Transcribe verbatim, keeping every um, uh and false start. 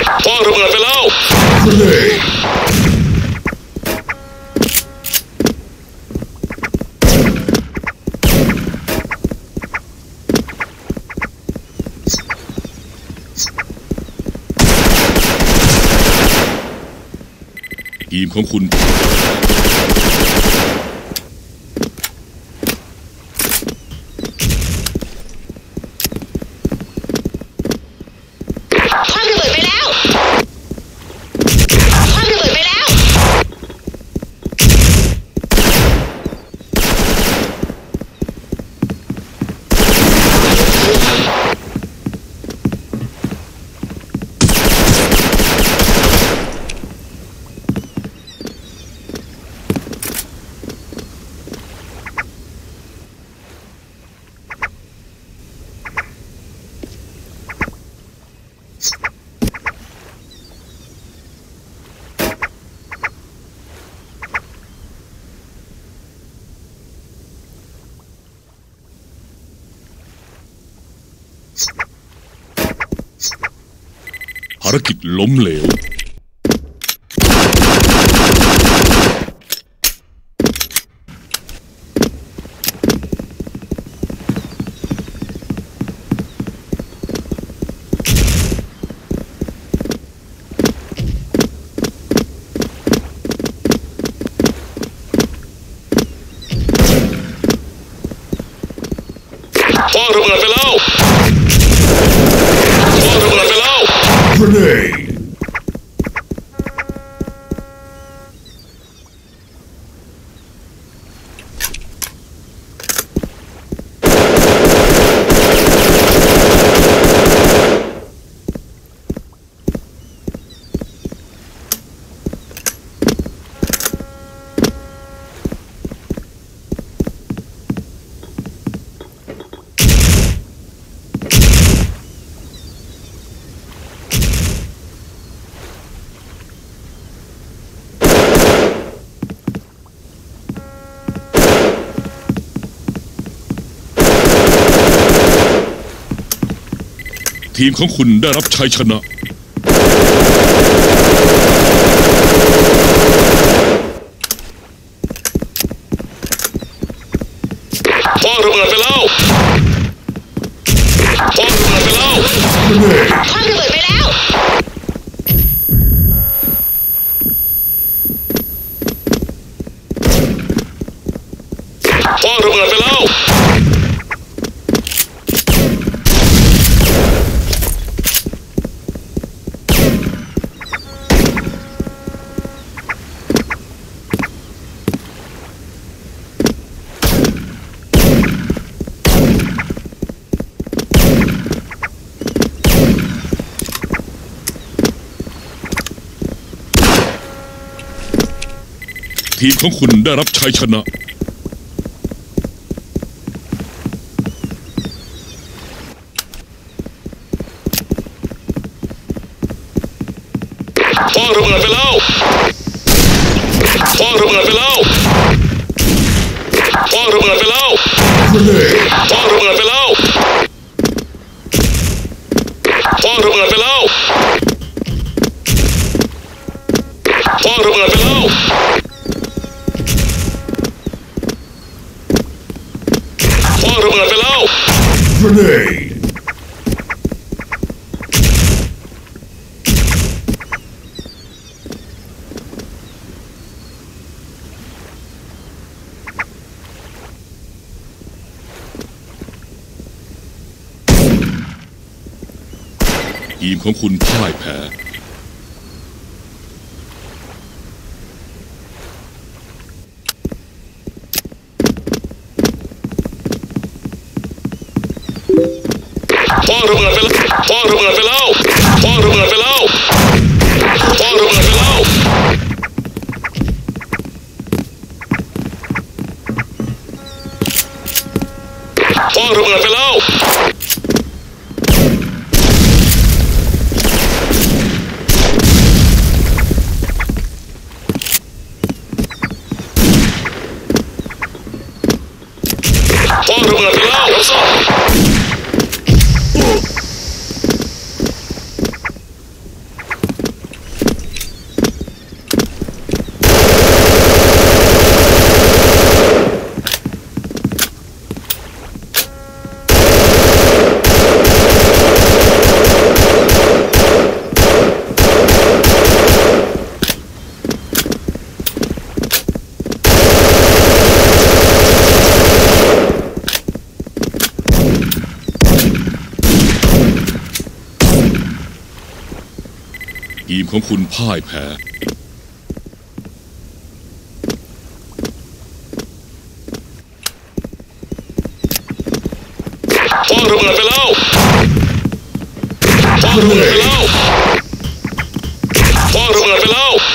พ่อระเบิดไปแล้วทีมของคุณภารกิจล้มเหลวพ่อระเบิดไปแล้วพ่อระเบิดไปแล้ว Grenadeทีมของคุณได้รับชัยชนะพ่อระเบิดไปแล้วพ่อระเบิดไปแล้วพ่อระเบิดไปแล้วพ่อระเบิดไปแล้วทีมของคุณได้รับชัยชนะพ่อระเบิดไปแล้วพ่อระเบิดไปแล้วพ่อระเบิดไปแล้วพ่อระเบิดไปแล้วพ่อระเบิดไปแล้วพ่อระเบิดไปแล้วพ่อระเบิดไปแล้ว Grenade ทีมของคุณพ่ายแพ้พ่อระเบิดไปแล้วพ่อระเบิดไปแล้วพ่อระเบิดไปแล้วพ่อระเบิดไปแล้วพ่อระเบิดไปแล้วพ่อระเบิดไปแล้วรับทราบทีมของคุณพ่ายแพ้พ่อระเบิดไปแล้วพ่อระเบิดไปแล้วพ่อระเบิดไปแล้ว